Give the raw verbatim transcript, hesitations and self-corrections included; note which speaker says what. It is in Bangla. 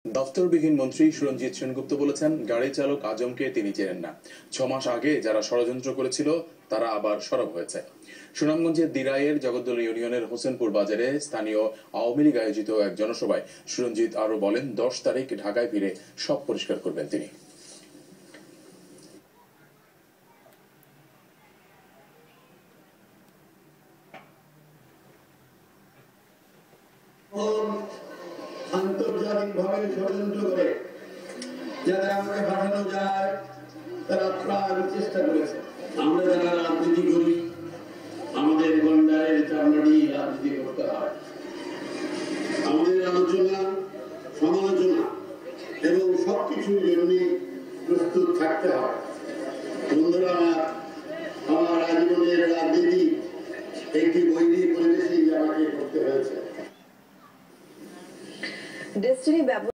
Speaker 1: দফতরবিহীন মন্ত্রী সুরঞ্জিত সেনগুপ্ত বলেছেন, গাড়ি চালক আজমকে তিনি চেনেন না। ছ মাস আগে যারা ষড়যন্ত্র করেছিল তারা আবার সরব হয়েছে। সুনামগঞ্জের দিরাইয়ের জগদ্দল ইউনিয়নের হোসেনপুর বাজারে স্থানীয় আওয়ামী লীগ আয়োজিত এক জনসভায় সুরঞ্জিত আরো বলেন, দশ তারিখ ঢাকায় ফিরে সব পরিষ্কার করবেন তিনি।
Speaker 2: আন্তর্জাতিকভাবে ষড়যন্ত্র করে যারা আমাকে পাঠানো যায় তারা প্রাণ চেষ্টা করেছে। আমরা যারা রাজনীতি করি আমাদের গন্ডারের চামড়া নিয়ে রাজনীতি করতে হয়। আমাদের আলোচনা, সমালোচনা এবং সবকিছুর জন্য প্রস্তুত থাকতে হয়। বন্ধুরা, আমার আজীবনের রাজনীতি একটি বৈরী পরিবেশেই আমাকে করতে হয়েছে।
Speaker 3: ডেস্টিনি